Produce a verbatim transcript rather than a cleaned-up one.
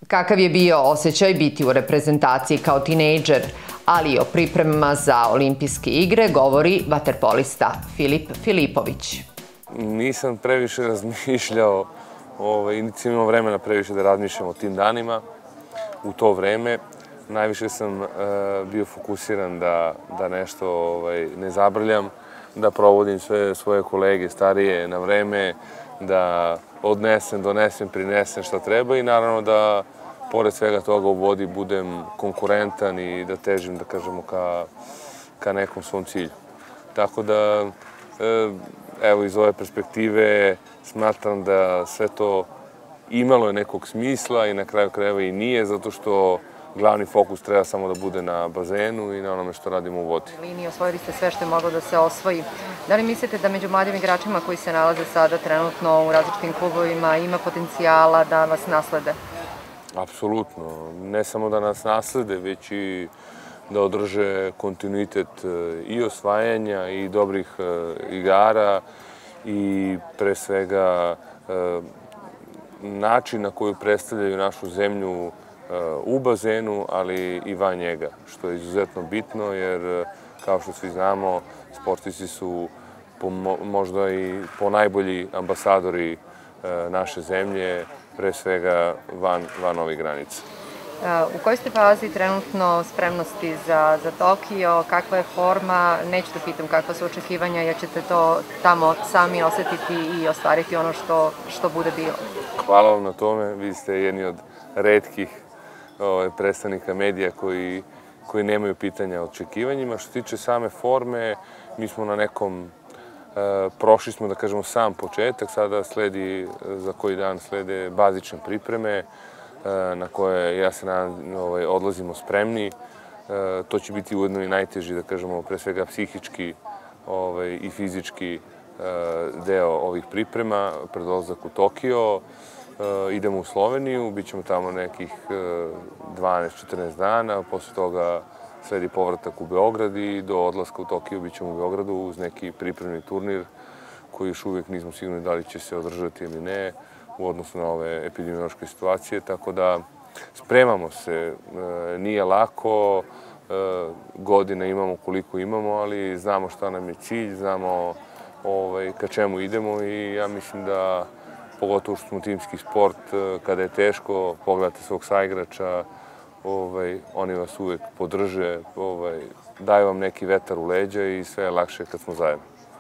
Kakav je bio osjećaj biti u reprezentaciji kao tinejdžer, ali i o pripremama za olimpijske igre, govori vaterpolista Filip Filipović. Nisam previše razmišljao, nisam imao vremena previše da razmišljam o tim danima. U to vreme najviše sam bio fokusiran da nešto ne zabrljam, da provodim sve svoje kolege starije na vreme, da odnesem, donesem, prinesem šta treba i naravno da pored svega toga u vodi budem konkurentan i da težim, da kažemo, ka nekom svom cilju. Tako da, evo, iz ove perspektive smatram da sve to imalo je nekog smisla i na kraju krajeva i nije, zato što glavni fokus treba samo da bude na bazenu i na onome što radimo u vodi. Liniji osvojili ste sve što je moglo da se osvoji. Da li mislite da među mladim igračima koji se nalaze sada trenutno u različitim klubovima ima potencijala da vas naslede? Apsolutno. Ne samo da nas naslede, već i da održe kontinuitet i osvajanja i dobrih igara i pre svega način na koji predstavljaju našu zemlju u bazenu, ali i van njega, što je izuzetno bitno jer, kao što svi znamo, sportisti su možda i ponajbolji ambasadori naše zemlje, pre svega van ovih granica. U kojoj ste fazi trenutno spremnosti za Tokio? Kakva je forma? Neću da pitam kakva su očekivanja, jer ćete to tamo sami osetiti i ostvariti ono što bude bilo. Hvala vam na tome. Vi ste jedni od retkih predstavnika medija koji nemaju pitanja o očekivanjima. Što se tiče same forme, mi smo na nekom, prošli smo, da kažemo, sam početak, sada sledi, za koji dan slede bazične pripreme na koje, ja se nadam, odlazimo spremni. To će biti ujedno i najteži, da kažemo, pre svega psihički i fizički deo ovih priprema pred odlazak u Tokio. Idemo u Sloveniju, bit ćemo tamo nekih dvanaest do četrnaest dana, posle toga sledi povratak u Beograd i do odlaska u Tokio bit ćemo u Beogradu uz neki pripremni turnir koji još uvijek nismo sigurni da li će se održati ili ne u odnosu na ove epidemiološke situacije, tako da spremamo se. Nije lako, godina imamo koliko imamo, ali znamo šta nam je cilj, znamo ka čemu idemo i ja mislim da, pogotovo što smo timski sport, kada je teško, pogledate svog saigrača, oni vas uvek podrže, daju vam neki vetar u leđa i sve je lakše kad smo zajedno.